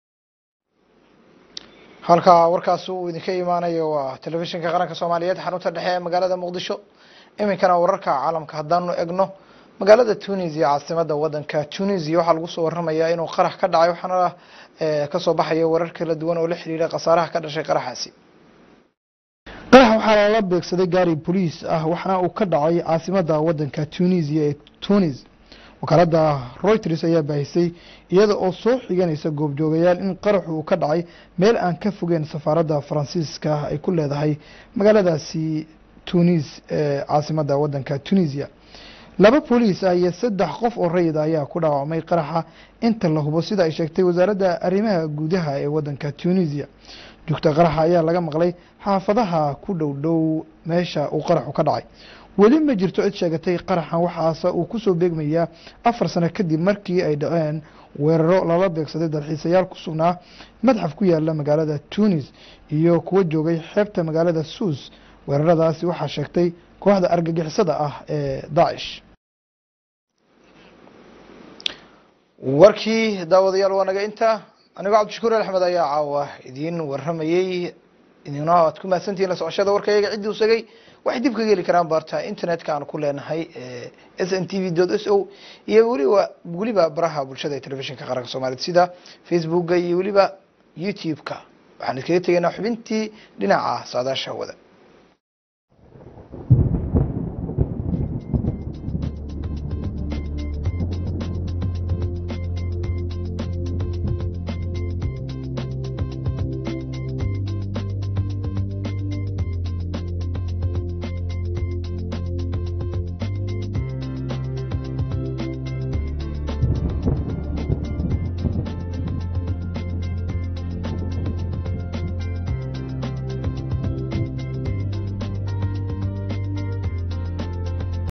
Speaker 1: halka warkaas uu idinka imaanayo waa telefishinka qaranka Soomaaliyeed xarunta dhexe ee magaalada Muqdisho iminkana wararka caalamka hadaan egno magaalada Tunisia caasimada wadanka Tunisia waxa lagu soo waramayaa inuu qarax ka dhacay waxaana ka soo baxaya warar kala duwan oo la xiriira qasaaraha ka dhashay qaraxaasi qarax waxa la beegsaday gaari police ah waxaana uu ka dhacay caasimada wadanka Tunisia ee Tunis wakaalada Reuters ayaa baahisay iyada oo soo xiganaysa goobjoogayaal in qaraxu uu ka dhacay meel aan ka fogeyn safaarada Faransiiska ay ku leedahay magaaladaasi Tunis ee caasimada wadanka Tunisia laba police ah iyo 3 qof oo rayid ayaa ku dhaawacmay qaraxa inta la hubo sida ay sheegtay wasaaradda arrimaha gudaha ee wadanka Tunisia joogta qaraxa ayaa laga maqlay xaafadaha ku dhow meesha uu qaraxu ka dhacay weli ma jirto cid sheegatay qaraxan waxaase uu ku soo beegmayaa 4 sano kadib markii ay dhaceen weeraro lala beegsaday dalxiisayaal ku sugnaa madxaf ku yaala magaalada Tunis iyo kuwa joogay xeebta magaalada Suus weeraradaasi waxaa sheegtay kooxda argagixisada ah ee Daesh warkii daawadayaal wanaga inta aniga Cabdishakuur Axmed ayaa caawa idin waramayay idinoo aad ku maasantiin la socoshada warkayga cidii u sagay wax dib ka geli karaan barta internetka aan ku leenahay SNTV.so iyo waliba baraha bulshada ee telefishinka qaranka Soomaaliyeed sida Facebook iyo waliba YouTube-ka waxaan iskaga tegaynaa xubintii dhinaca saadaasha wada